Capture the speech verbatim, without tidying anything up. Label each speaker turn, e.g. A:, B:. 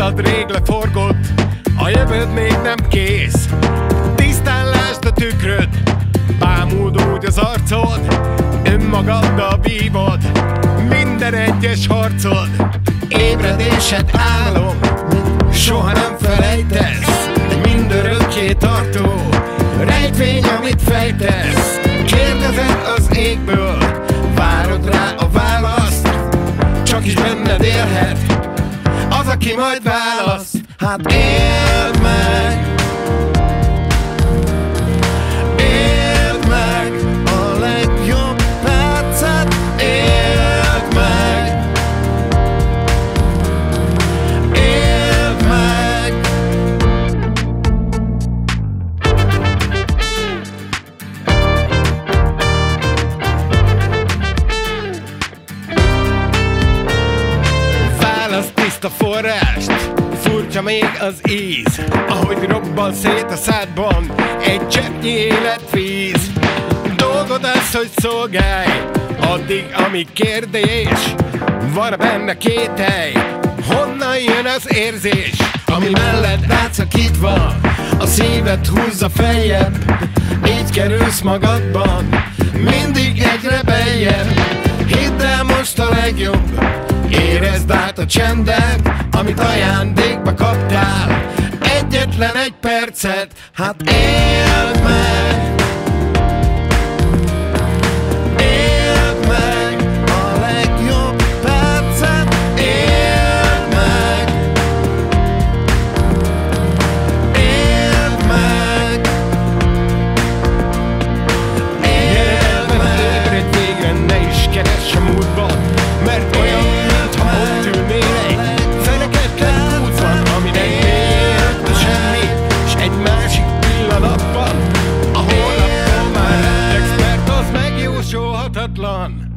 A: múltad rég leforgott, a jövőd még nem kész. Tisztán lásd a tükröd, bámuld úgy az arcod, önmagaddal vívod minden egyes harcod. Ébredésed álom, soha nem felejtesz, mindörökké tartó rejtvény, amit fejtesz. Kérdezed az égből, várod rá a választ, csak is benned élhet az, aki majd választ. Hát éld meg, éld meg a legjobb percet, éld meg, éld meg. Választ tiszta forrást, furcsa még az íz, ahogy robban szét a szádban egy cseppnyi életvíz. Dolgod az, hogy szolgálj, addig, amíg kérdés, van benne kételj, honnan jön az érzés, ami mellett rátszakítva a szíved húzza feljebb. Így kerülsz magadban mindig egyre beljebb. Hidd el, most a legjobb, érezd át a csendet, amit ajándékba kaptál, egyetlen egy percet. Hát éld meg, éld meg a legjobb percet, éld meg, éld meg, éld meg. Ébredj végre, ne is keress a múltban, mert olyan, mintha ott ülnél egy feneketlen útban, ami nem élt a semmi, s egy másik pillanatban a holnaptól már rettegsz, mert az megjósolhatatlan.